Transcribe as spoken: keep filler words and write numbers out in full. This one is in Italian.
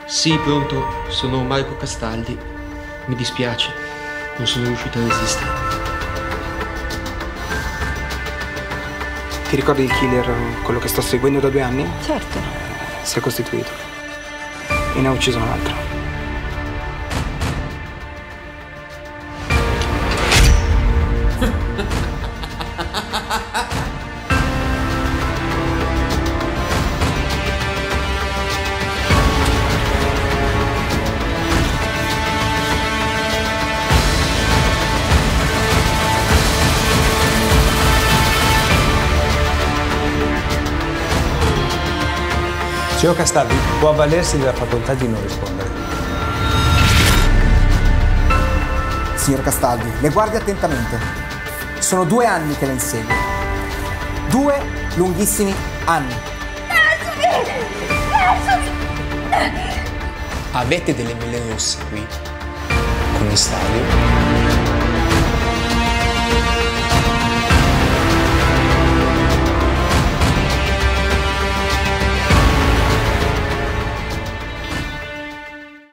Sì, pronto, sono Marco Castaldi. Mi dispiace, non sono riuscito a resistere. Ti ricordi il killer, quello che sto seguendo da due anni? Certo. Si è costituito e ne ha ucciso un altro. Signor Castaldi, può avvalersi della facoltà di non rispondere. Signor Castaldi, le guardi attentamente. Sono due anni che la insegue. Due lunghissimi anni. Lasciami! Lasciami! Avete delle mele rosse qui? Come stadio?